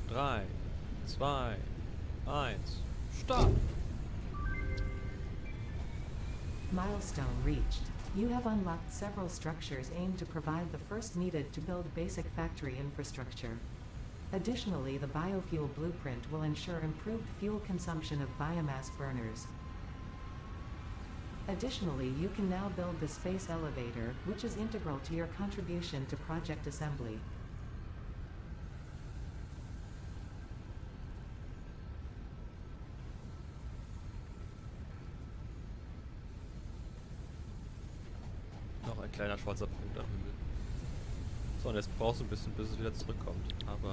3, 2, 1, Start! Milestone reached. You have unlocked several structures aimed to provide the first needed to build basic factory infrastructure. Additionally, the biofuel blueprint will ensure improved fuel consumption of biomass burners. Additionally, you can now build the space elevator, which is integral to your contribution to project assembly. Noch ein kleiner schwarzer Punkt am Himmel. So, und jetzt brauchst du ein bisschen, bis es wieder zurückkommt. Aber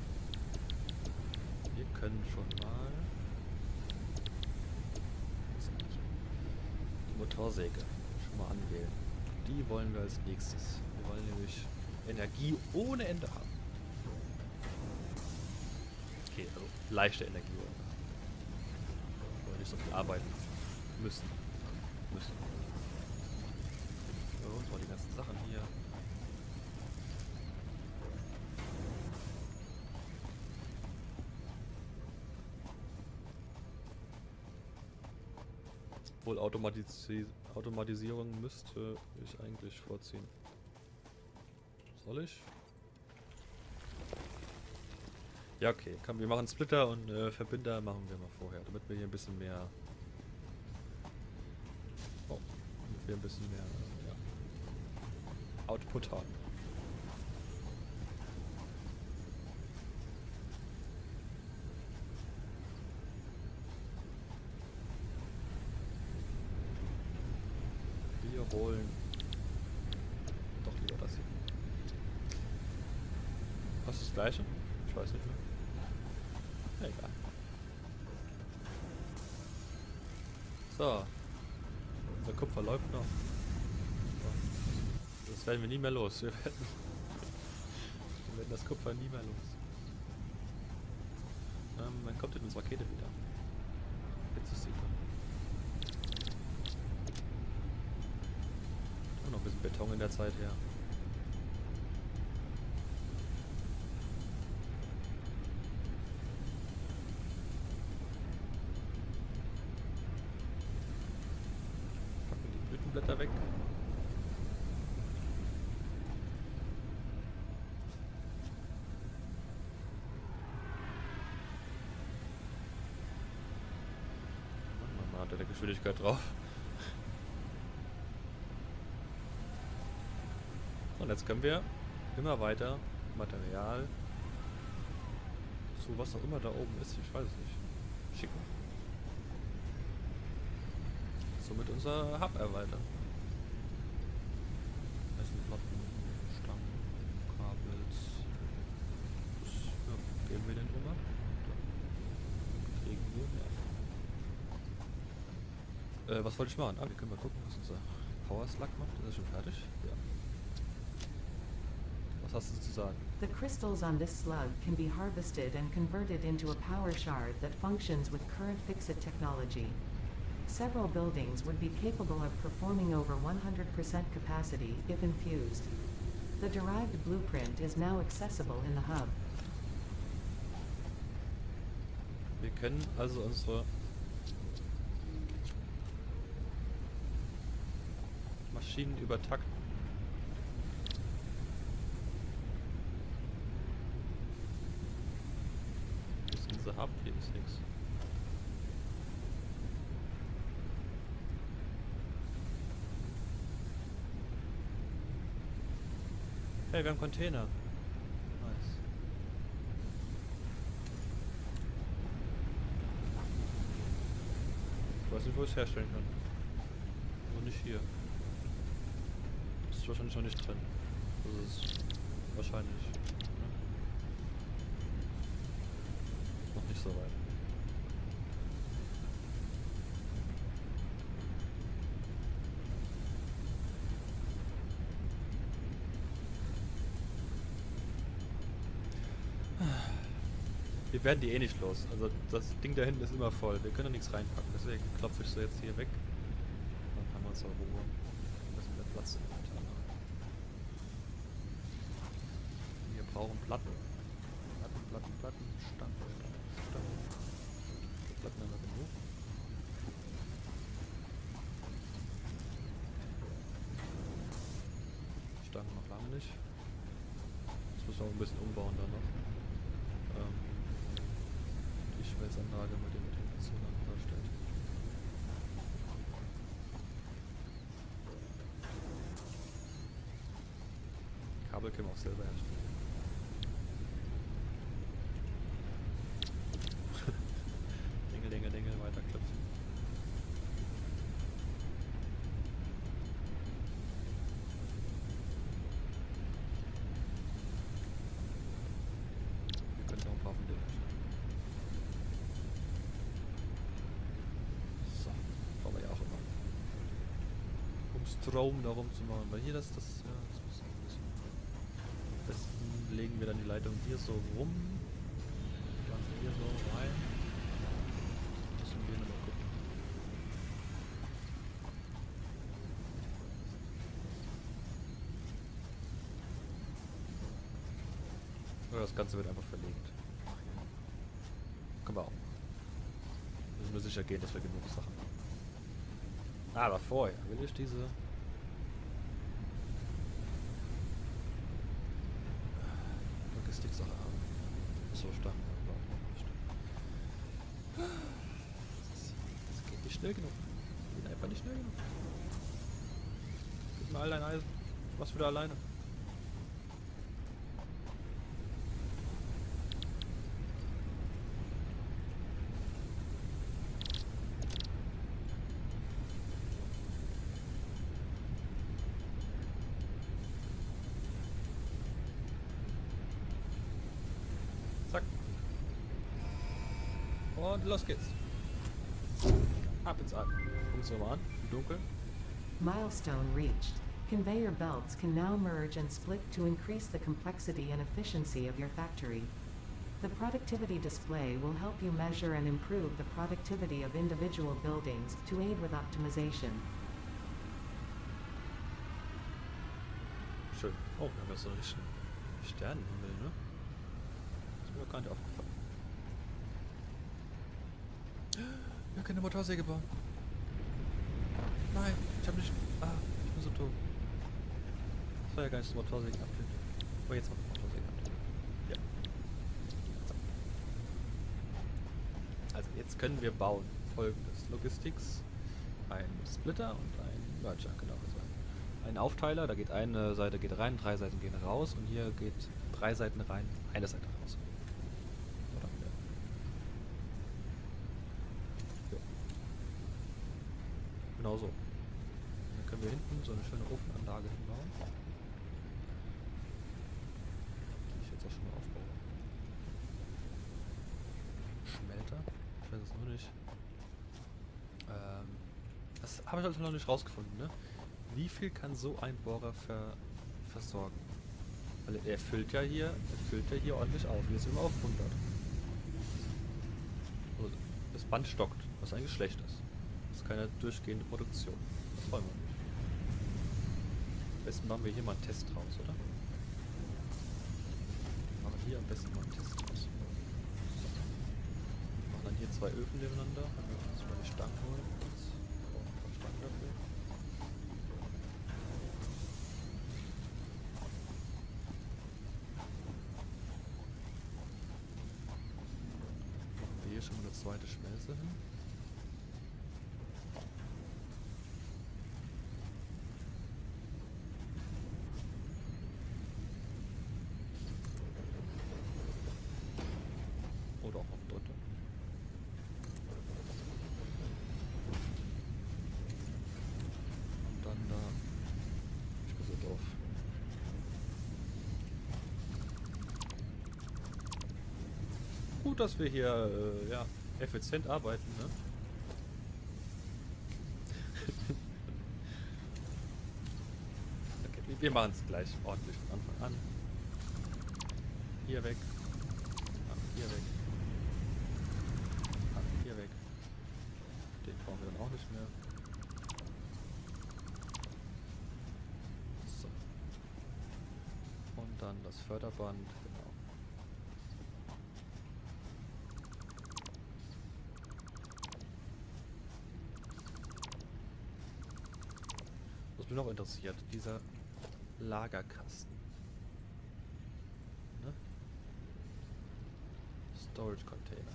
wir können schon mal die Motorsäge schon mal anwählen. Die wollen wir als nächstes. Wir wollen nämlich Energie ohne Ende haben. Okay, also leichte Energie ohne Ende. Wir wollen nicht so viel arbeiten müssen. So, die ganzen Sachen hier. Obwohl Automatisierung müsste ich eigentlich vorziehen. Soll ich? Ja, okay. Komm, wir machen Splitter und Verbinder machen wir mal vorher, damit wir hier ein bisschen mehr... Oh, damit wir ein bisschen mehr... Output haben. Wir holen doch lieber das hier. Was ist das gleiche? Ich weiß nicht mehr. Egal. So. Unser Kupfer läuft noch. Das werden wir nie mehr los. Wir werden das Kupfer nie mehr los. Wann kommt denn unsere Rakete wieder? Jetzt ist sie. Und noch ein bisschen Beton in der Zeit her. Packen die Blütenblätter weg. Hat er der Geschwindigkeit drauf. Und jetzt können wir immer weiter Material zu was auch immer da oben ist, ich weiß es nicht, schicken. Somit unser Hub erweitern. Eisenplatten, Stangen, Kabels. Ja, geben wir den immer? Kriegen wir mehr. Was wollte ich machen? Wir können mal gucken, was unser Power Slug macht. Ist er schon fertig? Ja. Was hast du zu sagen? The crystals on this slug can be harvested and converted into a power shard that functions with current Fixit technology. Several buildings would be capable of performing over 100% capacity if infused. The derived blueprint is now accessible in the hub. Wir können also unsere Maschinen übertakten. Das ist unser Hub, hier ist nichts. Hey, wir haben Container. Nice. Ich weiß nicht, wo ich es herstellen kann. Nur nicht hier. Das ist wahrscheinlich noch nicht drin. Das ist wahrscheinlich. Ne? Ist noch nicht so weit. Wir werden die eh nicht los. Also das Ding da hinten ist immer voll. Wir können da nichts reinpacken. Deswegen klopfe ich sie jetzt hier weg. Dann haben wir uns auch Ruhe. Dass wir Platz im Inventar haben. Wir brauchen Platten. Platten. Platten, Stangen. Platten haben wir genug. Stangen noch lange nicht. Jetzt müssen wir auch ein bisschen umbauen da noch. Die Schmelzanlage, mit dem so lange darstellt. Kabel können wir auch selber herstellen. Dingel, weiterklopfen. Wir können auch ein paar von denen herstellen. So, brauchen wir ja auch immer. Um Strom da rumzumachen. Weil hier das muss ein bisschen. Am besten legen wir dann die Leitung hier so rum. Dann hier so rein. Müssen wir nochmal gucken. Oder das Ganze wird einfach verlegt. Können wir auch. Wir müssen nur sicher gehen, dass wir genug Sachen haben. Aber vorher will ich diese Logistik-Sache haben. So stark. Das geht nicht schnell genug. Geht einfach nicht schnell genug. Gib mir all dein Eisen. Ich mach's wieder alleine. Zack. Und los geht's. Ab ins All. Gucken wir mal an. Im Dunkeln. Milestone reached. Conveyor belts can now merge and split to increase the complexity and efficiency of your factory. The productivity display will help you measure and improve the productivity of individual buildings to aid with optimization. Schön. Oh, wir haben ja so einen richtigen Sternenhimmel, ne? Das ist mir gar nicht aufgefallen. Wir können eine Motorsäge bauen. Nein, ich hab nicht... Ah, ich bin so doof. Das war ja gar nicht das Motorsägen abbilden. Aber jetzt noch Motorsäge abbilden. Ja. So. Also jetzt können wir bauen folgendes. Logistics, ein Splitter und ein Merger, genau. Also ein Aufteiler, da geht eine Seite geht rein, 3 Seiten gehen raus und hier geht 3 Seiten rein, eine Seite raus. Oder? Ja. Ja. Genau so. Dann können wir hinten so eine schöne Ofenanlage hinbauen. Die ich jetzt auch schon mal aufbaue. Schmelter. Ich weiß es nur nicht. Das habe ich also noch nicht rausgefunden, ne? Wie viel kann so ein Bohrer versorgen? Weil er füllt ja hier ordentlich auf. Hier sind wir auf 100. Also das Band stockt, was eigentlich schlecht ist. Das ist keine durchgehende Produktion. Das wollen wir nicht. Am besten machen wir hier mal einen Test raus, oder? Machen wir hier am besten mal einen Test raus. Machen dann hier 2 Öfen nebeneinander. Dann müssen wir uns mal die Stangen holen. Brauchen ein paar Stangen dafür. Hier schon mal eine zweite Schmelze hin. Oder auch noch eine dritte. Und dann da. Ich bin so doof. Gut, dass wir hier ja, effizient arbeiten, ne? Okay, wir machen es gleich ordentlich von Anfang an. Hier weg. Hier weg. Hier weg. Den brauchen wir dann auch nicht mehr. So. Und dann das Förderband, genau. noch interessiert, dieser Lagerkasten. Ne? Storage Container.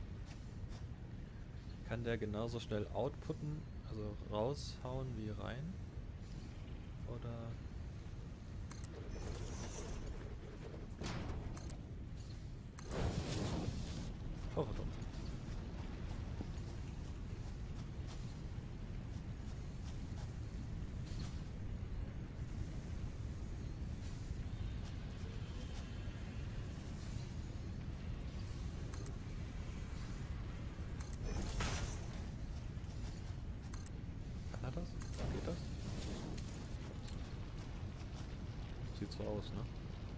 Kann der genauso schnell outputten, also raushauen wie rein? Oder... Oh, verdammt. Kann er das? Geht das? Sieht so aus, ne?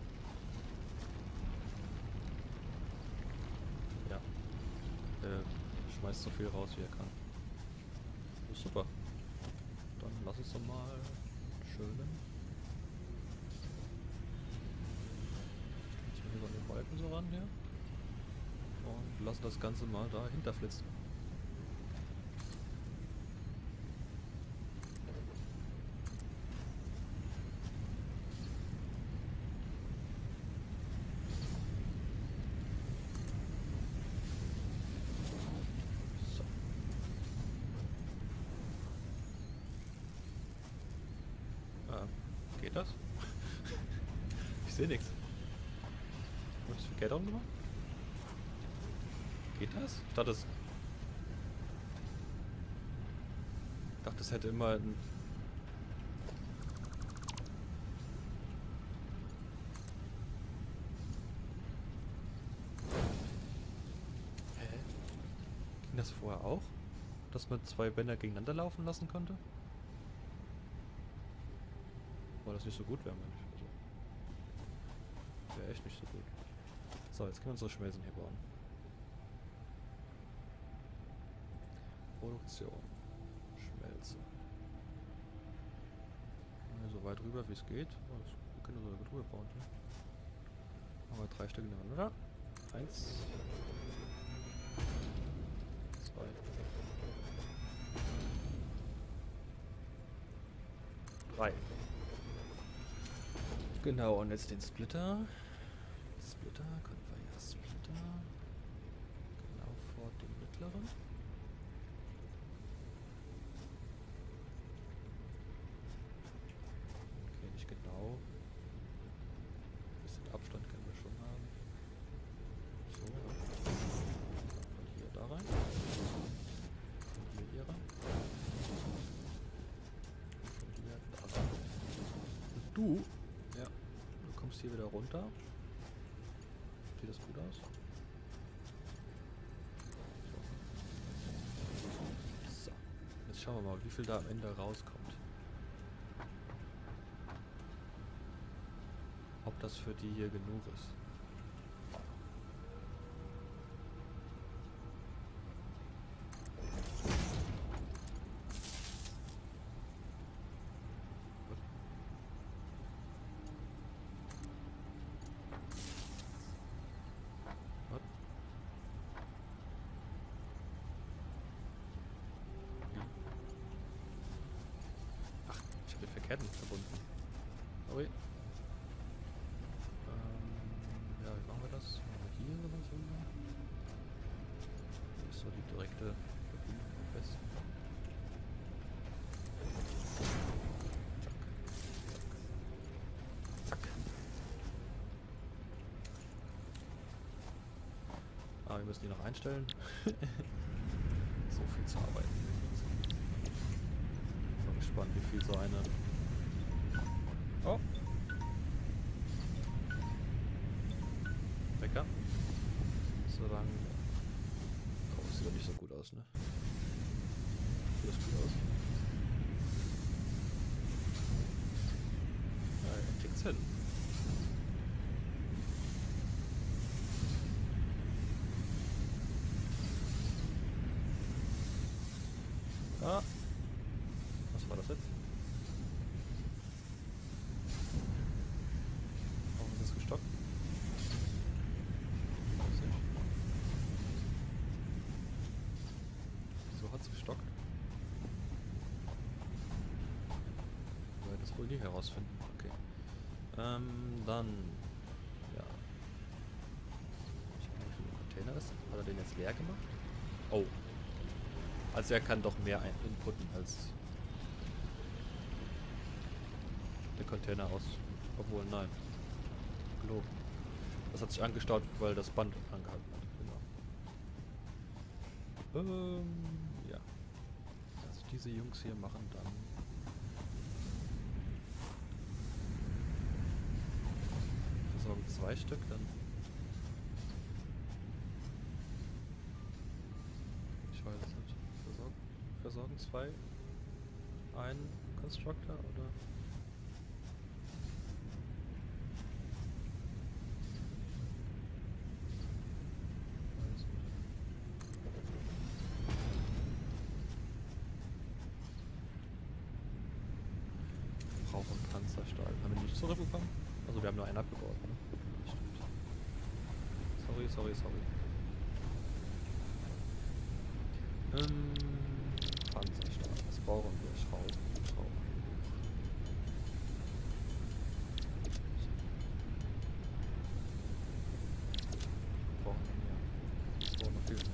Ja. Schmeißt so viel raus, wie er kann. Ist super. Dann lass es doch mal schönen. Ich will über den Balken so ran hier. Und lass das Ganze mal dahinter flitzen. So. Geht das? Ich sehe nichts. Wird das für Get-On gemacht? Geht das? Ich dachte, das hätte immer ein... Hä? Ging das vorher auch? Dass man zwei Bänder gegeneinander laufen lassen konnte? Weil das nicht so gut wäre, meine ich. Also, wäre echt nicht so gut. So, jetzt können wir unsere Schmelzen hier bauen. Produktion. Schmelze. So weit rüber wie es geht. Oh, wir können so drüber bauen. Ne? Machen wir 3 Stück nebeneinander. 1. 2. 3. Genau, und jetzt den Splitter. Konveyor Splitter. Genau vor dem mittleren. Okay, nicht genau. Ein bisschen Abstand können wir schon haben. So. Und hier da rein. Und hier rein. Und hier da rein. Und du? Ja. Du kommst hier wieder runter. Sieht das gut aus? So. Jetzt schauen wir mal, wie viel da am Ende rauskommt. Ob das für die hier genug ist. Ketten verbunden. Sorry. Ja, wie machen wir das? Machen wir hier oder so? Hier ist so die direkte Verbindung am besten. Zack. Zack. Ah, wir müssen die noch einstellen. So viel zu arbeiten. Ich bin gespannt, wie viel so eine... Oh. Wecker. Solange... Oh, das sieht doch nicht so gut aus, ne? Sieht das gut aus? Ja, er kriegt's hin. Ah. Was war das jetzt? Warum ist das gestockt? So hat's gestockt. wohl nie herausfinden. Okay. Dann. Ja. Ich weiß nicht, wie viel Container ist. Hat er den jetzt leer gemacht? Oh. Also er kann doch mehr inputten als der Container aus. Obwohl, nein. Gelogen. Das hat sich angestaut, weil das Band angehalten hat. Genau. Ja. Also diese Jungs hier machen dann versorgen 2 Stück, dann ich weiß es nicht. Versorgen 2 einen Constructor oder? Weiß nicht. Brauchen Panzerstahl. Haben wir nicht zurückbekommen? Also wir haben nur einen abgebaut, ne? Stimmt. Sorry. Panzerstahl. Was brauchen wir? Schrauben. Brauchen wir mehr. Wir brauchen noch viel mehr.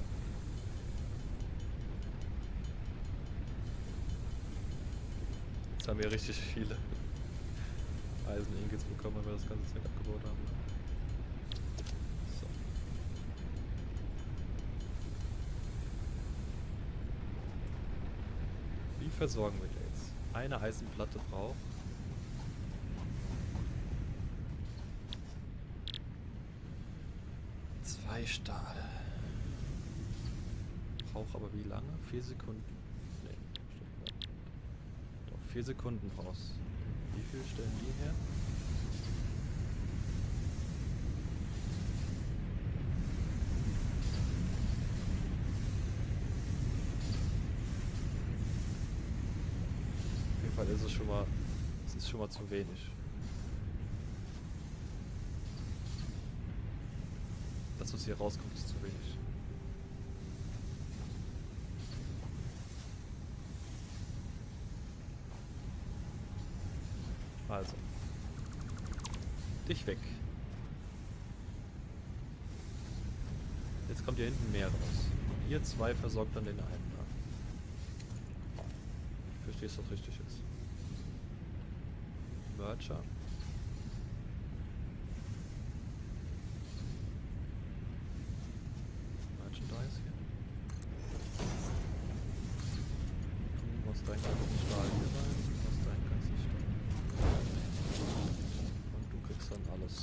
Jetzt haben wir richtig viele Eisen-Ingots bekommen, weil wir das ganze Zeug abgebaut haben. So. Wie versorgen wir jetzt? Eine Eisenplatte braucht 2 Stahl. Braucht aber wie lange? 4 Sekunden. Nee, stimmt nicht. Doch, 4 Sekunden brauchst. Wie viel stellen die her? Auf jeden Fall ist es schon mal, zu wenig. Das, was hier rauskommt, ist zu wenig. Also. Dich weg. Jetzt kommt hier hinten mehr raus. Ihr 2 versorgt dann den einen. Verstehst du das richtig jetzt? Merger. Merchandise hier. Du machst deinen ganzen Stahl hier rein. Du machst deinen ganzen Stahl. Und du kriegst dann alles.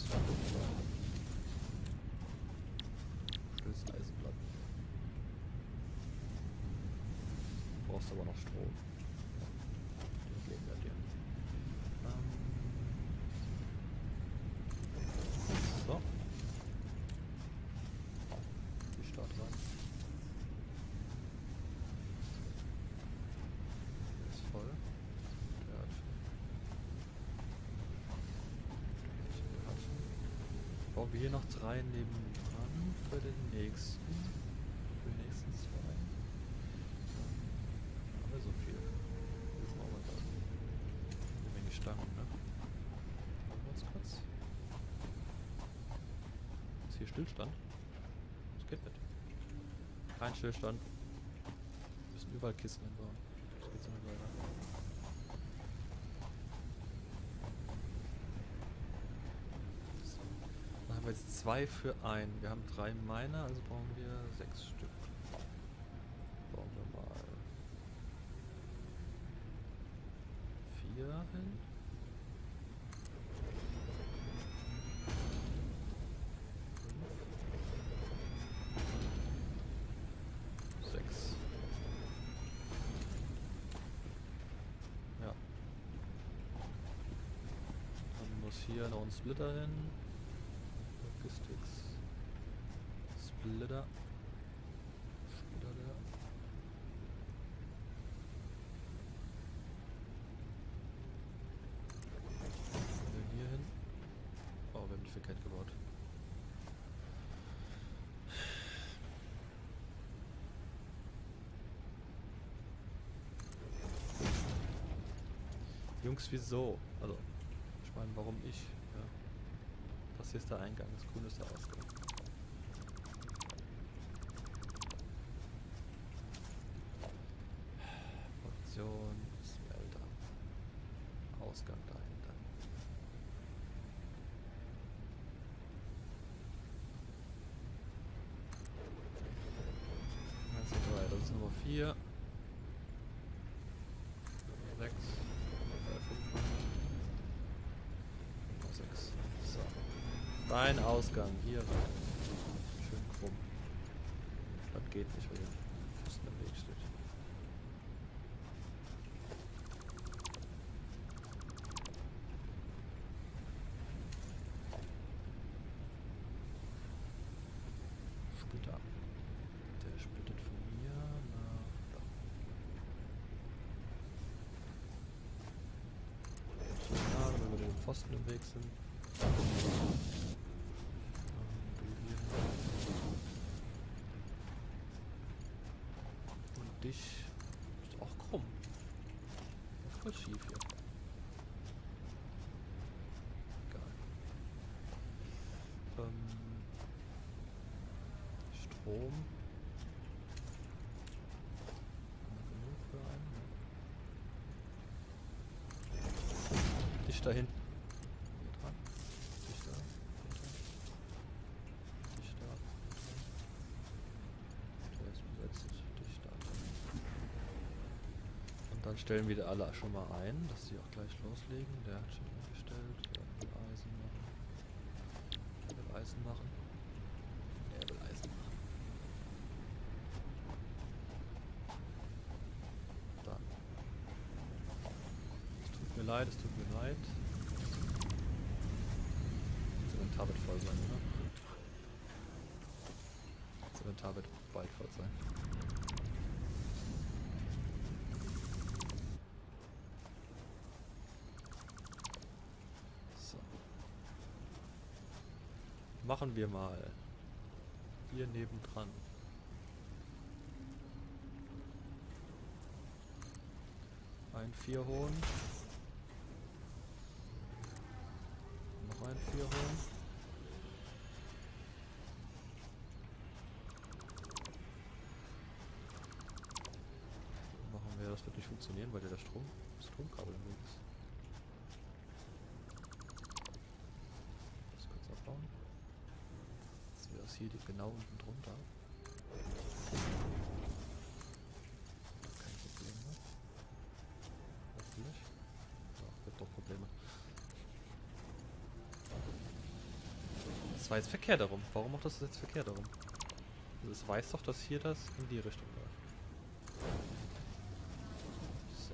Stößt Eisenplatten. Du brauchst aber noch Strom. Den geben wir dir. So. Die Start rein. Der ist voll. Der hat. Bauen wir hier noch 3 nebendran für den nächsten. Für die nächsten 2. Haben wir so viel. Jetzt machen wir da eine Menge Stangen, ne? Machen wir uns kurz. Ist hier Stillstand? Das geht nicht. Kein Stillstand. Wir müssen überall Kisten hinbauen. Das geht so nicht weiter. So. Dann haben wir jetzt 2 für 1. Wir haben 3 Miner, also brauchen wir 6 Stück. Bauen wir mal 4 hin. 6. Ja. Dann muss hier noch ein Splitter hin. Logistics. Splitter. Hier hin. Oh, wir haben die verkehrt gebaut. Die Jungs, wieso? Also, ich meine, warum ich? Ja. Das hier ist der Eingang, das Grüne ist der Ausgang. Produktion, Smelter. Ausgang dahinter. Das ist Nummer 4. Nummer 6. Nummer 5. Nummer 6. So. Dein Ausgang hier rein. Schön krumm. Das geht nicht, weil der Pfosten im Weg steht. Splitter. Der splittet von hier nach da. Schade, wenn wir den Pfosten im Weg sind. Du hier. Und dich ist auch krumm. Voll schief hier. Egal. Strom. Genug für einen. Dich da hinten. Hier dran. Dich da. Hier dran. Dich da. Der ist besetzt. Dich da. Und dann stellen wir alle schon mal ein, dass sie auch gleich loslegen. Der hat schon eingestellt. Der will Eisen machen. Der will Eisen machen. Er will Eisen machen. Dann. Es tut mir leid, es tut mir leid. Das Inventar wird voll sein, oder? Das Inventar wird bald voll sein. So. Machen wir mal. Hier nebendran. Ein 4 holen. Noch ein 4 holen. Machen wir, das wird nicht funktionieren, weil der Stromkabel im Weg ist. Das kurz abbauen. Jetzt wäre das hier genau unten drunter. Kein Problem, ne? Hoffentlich. Ja, wird doch Probleme. Das war jetzt verkehrt darum. Warum macht das jetzt verkehrt darum? Also es weiß doch, dass hier das in die Richtung läuft. So.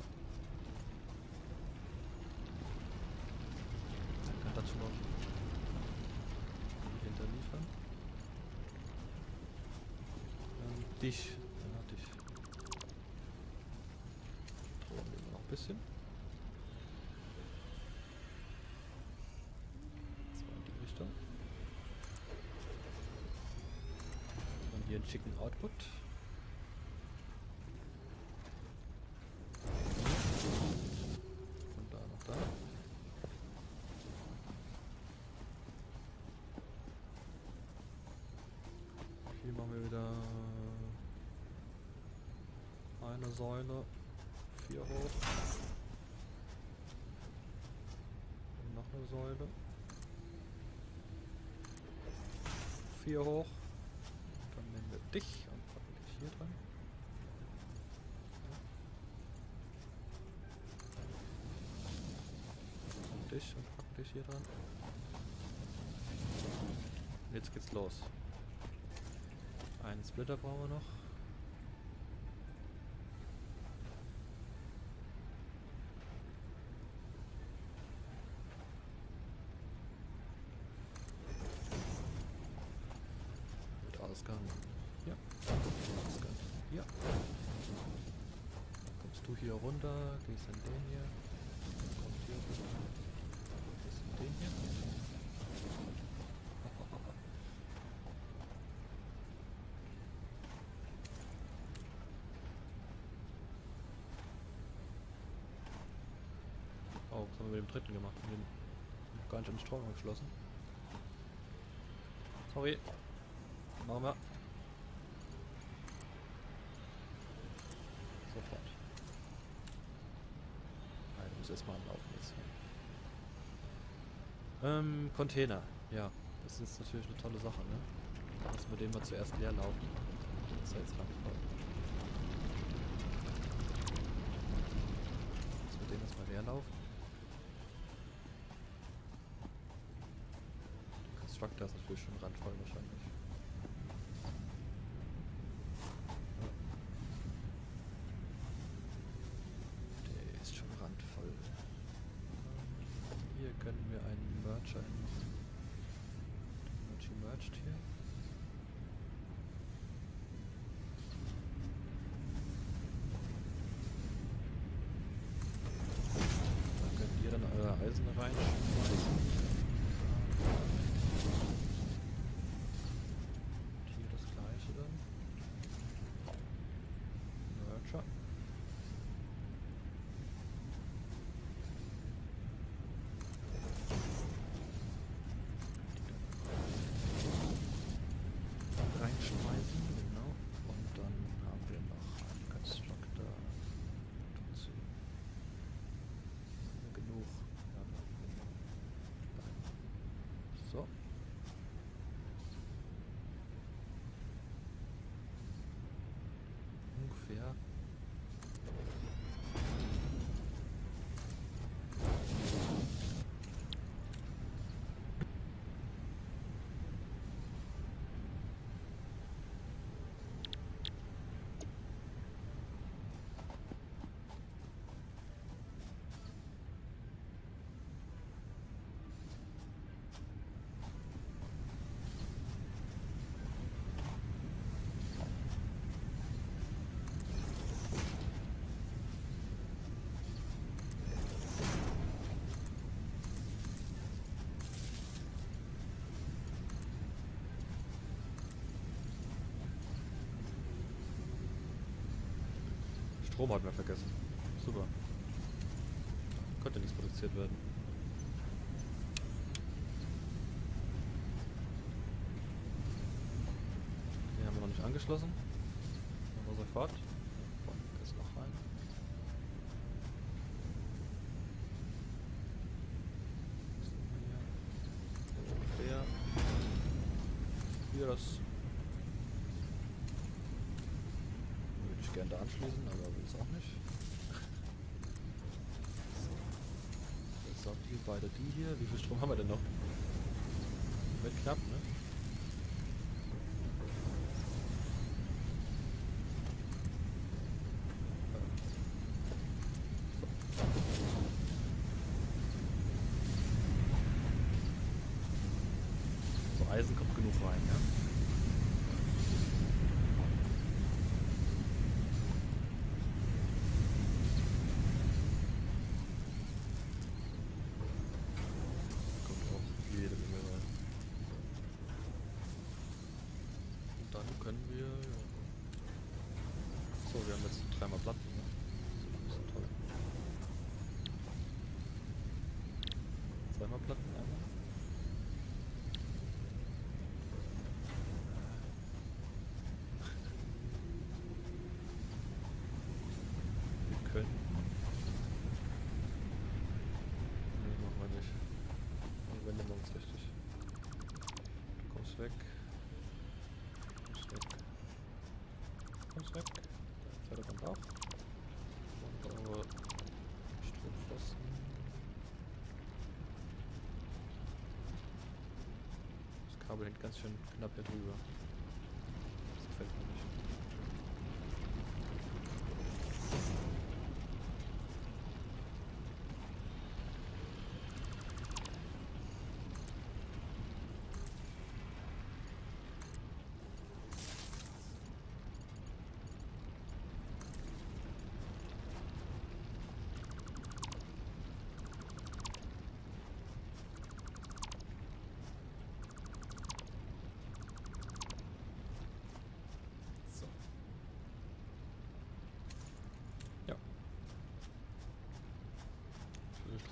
Dann kann das schon mal hinterliefern. Dich. Ja, dich. Drohen wir noch ein bisschen. Das war in die Richtung. Und hier einen schicken Output. Von da nach da. Hier machen wir wieder eine Säule, 4 hoch. Und noch eine Säule. 4 hoch. Dann nehmen wir dich und packen dich hier dran. Und dich und packen dich hier dran. Und jetzt geht's los. Einen Splitter brauchen wir noch. Mit Ausgang hier. Ausgang hier. Dann kommst du hier runter, gehst in den hier. Kommst hier runter. Gehst in den hier. Was haben wir mit dem dritten gemacht? Wir haben noch gar nicht an den Strom angeschlossen. Sorry. Machen wir. Sofort. Nein, du musst erstmal anlaufen jetzt. Container. Ja, das ist natürlich eine tolle Sache, ne? Lassen wir den mal zuerst leer laufen. Das ist ja jetzt randvoll. Lassen wir den erstmal leer laufen. Der Constructor ist natürlich schon randvoll wahrscheinlich. Ja. Der ist schon randvoll. Hier können wir einen Merger einmachen. Merged hier. Da könnt ihr dann euer Eisen reinschmeißen. Und hier das gleiche dann. Merger. Reinschmeißen, genau. Und dann haben wir noch einen Constructor. Dazu. Genug. Ja, so. Ungefähr. Strom hatten wir vergessen. Super. Konnte nichts produziert werden. Den haben wir noch nicht angeschlossen. Machen wir sofort. Das noch rein. Ungefähr. Hier das. Würde ich gerne da anschließen, aber will es auch nicht. So. Jetzt haben wir beide die hier. Wie viel Strom haben wir denn noch? Wird knapp, ne? So, Eisen kommt genug rein, ja? Können wir, ja. So, wir haben jetzt 3 Platten, ne? Das ist toll. 2 Platten einmal. Wir können. Nee, machen wir nicht. Und wenden wir uns richtig. Du kommst weg. Kommst weg. Der zweite kommt auch. Und eure Strompfosten. Das Kabel hängt ganz schön knapp hier drüber. Das gefällt mir nicht.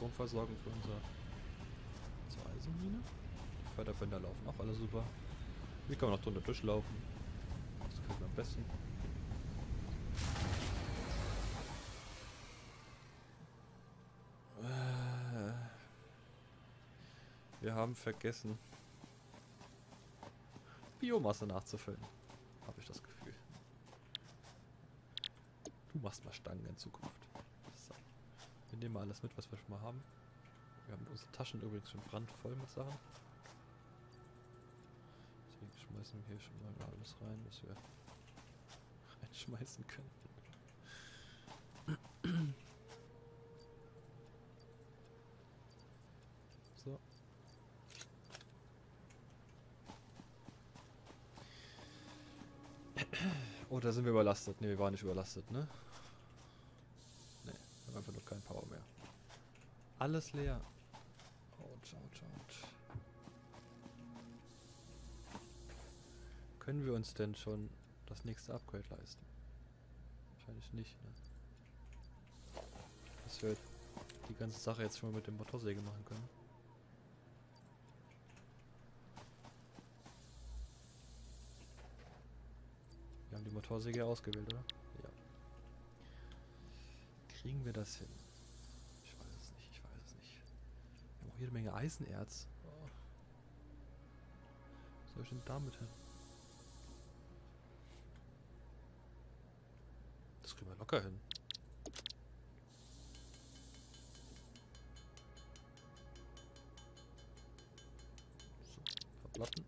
Stromversorgung für unsere Eisenmine. Die Förderbänder laufen auch alle super. Hier kann man noch drunter durchlaufen. Das gefällt mir am besten. Wir haben vergessen, Biomasse nachzufüllen. Habe ich das Gefühl. Du machst mal Stangen in Zukunft. So. Wir nehmen mal alles mit, was wir schon mal haben. Wir haben unsere Taschen übrigens schon brandvoll mit Sachen. Deswegen schmeißen wir hier schon mal alles rein, was wir reinschmeißen können. So. Oh, da sind wir überlastet. Ne, wir waren nicht überlastet, ne? Ne, wir haben einfach nur keinen Power mehr. Alles leer. Autsch, autsch, autsch. Können wir uns denn schon das nächste Upgrade leisten? Wahrscheinlich nicht, ne? Dass wir die ganze Sache jetzt schon mal mit dem Motorsäge machen können. Wir haben die Motorsäge ausgewählt, oder? Ja. Kriegen wir das hin? Ich weiß es nicht, ich weiß es nicht. Wir haben auch jede Menge Eisenerz. Oh. Was soll ich denn damit hin? Das kriegen wir locker hin. So, verplatten.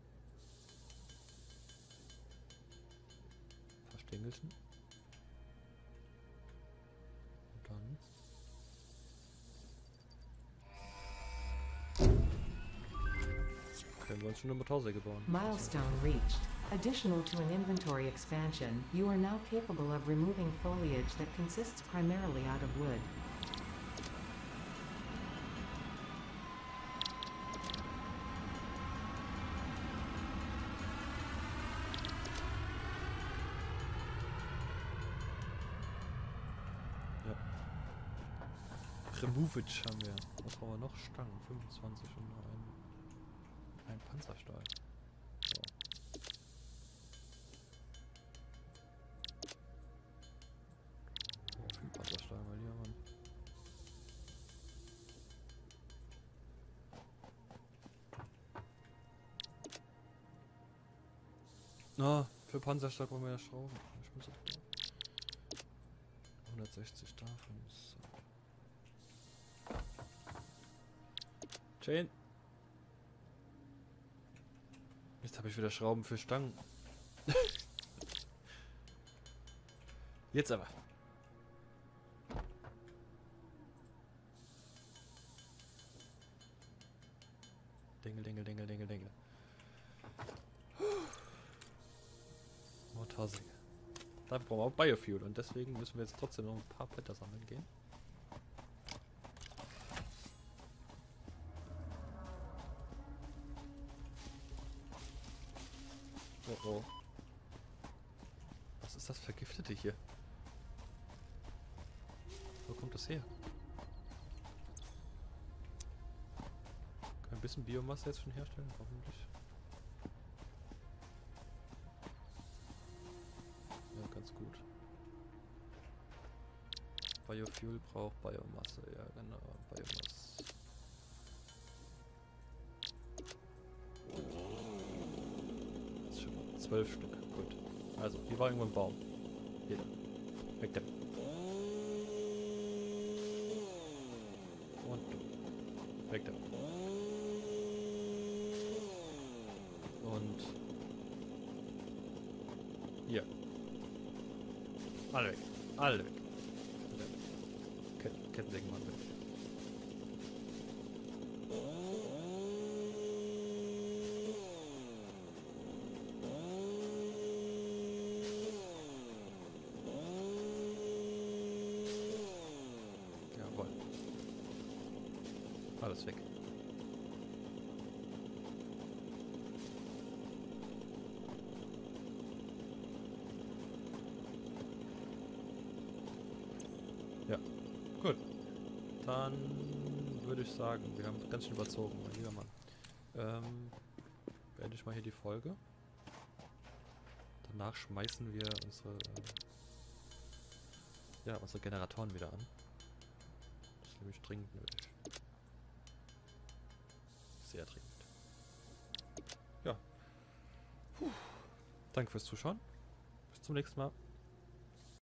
Verstängelchen. Und dann... können wir uns schon eine Motorsäge bauen. Milestone reached. Additional to an inventory expansion, you are now capable of removing foliage that consists primarily out of wood. Ja. Removage haben wir. Was brauchen wir noch? Stangen. 25 und ein Panzerstahl. So. Oh, viel Panzerstahl mal hier, Mann. Na, für Panzerstahl brauchen wir ja Schrauben. Ich muss auch 160 davon. So. Jane. Jetzt habe ich wieder Schrauben für Stangen. Jetzt aber. Dingel, dingel, dingel, dingel, dingel. Motorsäge. Dafür brauchen wir auch Biofuel und deswegen müssen wir jetzt trotzdem noch ein paar Blätter sammeln gehen. Oh oh. Was ist das Vergiftete hier? Wo kommt das her? Können wir ein bisschen Biomasse jetzt schon herstellen? Hoffentlich. Ja, ganz gut. Biofuel braucht Biomasse. Ja, genau. Biomasse. Das ist schon 12 Stück. Gut. Also, hier war irgendwo ein Baum. Hier. Weg damit. Und du. Weg damit. Und hier. Alle weg. Alle weg. Kettensägen machen wir nicht. Jawohl. Alles weg. Ja, gut. Dann würde ich sagen, wir haben ganz schön überzogen, mein lieber Mann. Beende ich mal hier die Folge. Danach schmeißen wir unsere Generatoren wieder an. Das ist nämlich dringend nötig. Sehr dringend. Ja. Puh. Danke fürs Zuschauen. Bis zum nächsten Mal.